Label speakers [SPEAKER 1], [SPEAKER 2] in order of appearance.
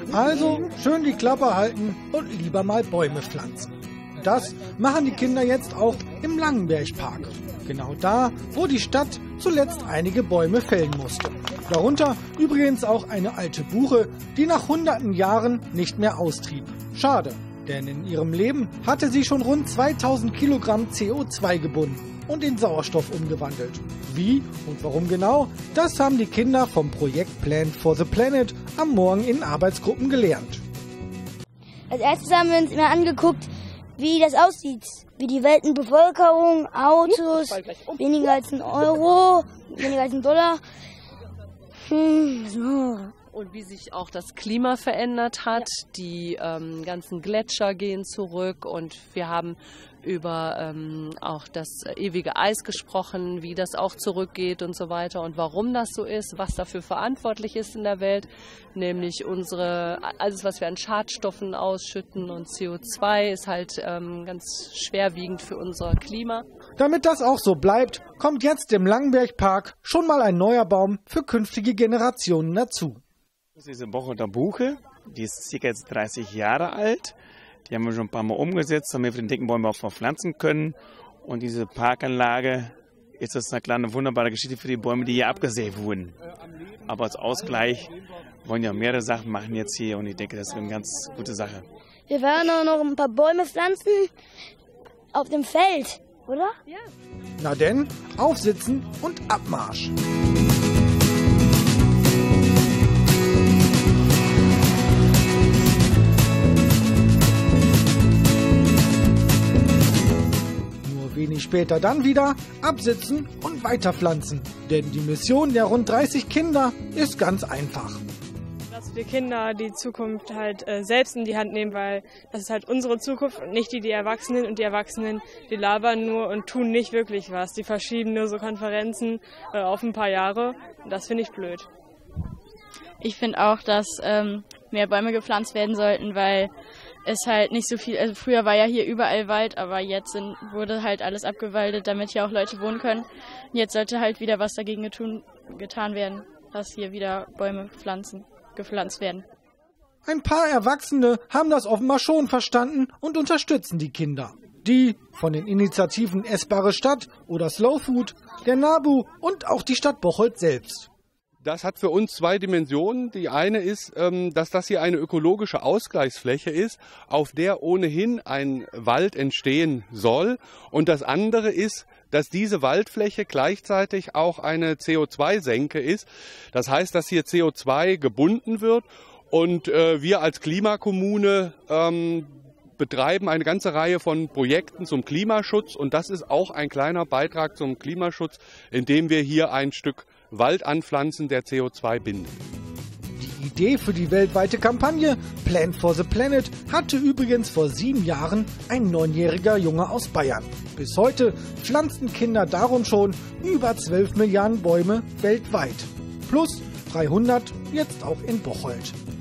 [SPEAKER 1] Also schön die Klappe halten und lieber mal Bäume pflanzen. Das machen die Kinder jetzt auch im Langenbergpark. Genau da, wo die Stadt zuletzt einige Bäume fällen musste. Darunter übrigens auch eine alte Buche, die nach hunderten Jahren nicht mehr austrieb. Schade, denn in ihrem Leben hatte sie schon rund 2000 Kilogramm CO2 gebunden und in Sauerstoff umgewandelt. Wie und warum genau, das haben die Kinder vom Projekt Plant for the Planet am Morgen in Arbeitsgruppen gelernt.
[SPEAKER 2] Als erstes haben wir uns immer angeguckt, wie das aussieht. Wie die Weltenbevölkerung, Autos, weniger als €1, weniger als $1.
[SPEAKER 3] Und wie sich auch das Klima verändert hat. Die ganzen Gletscher gehen zurück und wir haben über auch das ewige Eis gesprochen, wie das auch zurückgeht und so weiter und warum das so ist, was dafür verantwortlich ist in der Welt, nämlich alles, was wir an Schadstoffen ausschütten und CO2 ist halt ganz schwerwiegend für unser Klima.
[SPEAKER 1] Damit das auch so bleibt, kommt jetzt im Langenbergpark schon mal ein neuer Baum für künftige Generationen dazu.
[SPEAKER 4] Das ist diese Bocholter Buche, die ist ca. jetzt 30 Jahre alt. Die haben wir schon ein paar Mal umgesetzt, damit wir den dicken Bäume auch verpflanzen können. Und diese Parkanlage ist das eine kleine wunderbare Geschichte für die Bäume, die hier abgesägt wurden. Aber als Ausgleich wollen ja mehrere Sachen machen jetzt hier und ich denke, das ist eine ganz gute Sache.
[SPEAKER 2] Wir werden auch noch ein paar Bäume pflanzen auf dem Feld, oder?
[SPEAKER 3] Ja.
[SPEAKER 1] Na denn, aufsitzen und Abmarsch. Wenig später dann wieder absitzen und weiterpflanzen. Denn die Mission der rund 30 Kinder ist ganz einfach.
[SPEAKER 5] Dass wir Kinder die Zukunft halt selbst in die Hand nehmen, weil das ist halt unsere Zukunft und nicht die Erwachsenen. Und die Erwachsenen, die labern nur und tun nicht wirklich was. Die verschieben nur so Konferenzen auf ein paar Jahre. Und das finde ich blöd.
[SPEAKER 6] Ich finde auch, dass mehr Bäume gepflanzt werden sollten, weil es halt nicht so viel, also früher war ja hier überall Wald, aber jetzt wurde halt alles abgewaldet, damit hier auch Leute wohnen können. Und jetzt sollte halt wieder was dagegen getan werden, dass hier wieder Bäume gepflanzt werden.
[SPEAKER 1] Ein paar Erwachsene haben das offenbar schon verstanden und unterstützen die Kinder. Die von den Initiativen Essbare Stadt oder Slow Food, der NABU und auch die Stadt Bocholt selbst.
[SPEAKER 7] Das hat für uns zwei Dimensionen. Die eine ist, dass das hier eine ökologische Ausgleichsfläche ist, auf der ohnehin ein Wald entstehen soll. Und das andere ist, dass diese Waldfläche gleichzeitig auch eine CO2-Senke ist. Das heißt, dass hier CO2 gebunden wird und wir als Klimakommune betreiben eine ganze Reihe von Projekten zum Klimaschutz. Und das ist auch ein kleiner Beitrag zum Klimaschutz, indem wir hier ein Stück Wald anpflanzen, der CO2 bindet.
[SPEAKER 1] Die Idee für die weltweite Kampagne Plant for the Planet hatte übrigens vor 7 Jahren ein 9-jähriger Junge aus Bayern. Bis heute pflanzen Kinder darum schon über 12 Milliarden Bäume weltweit. Plus 300 jetzt auch in Bocholt.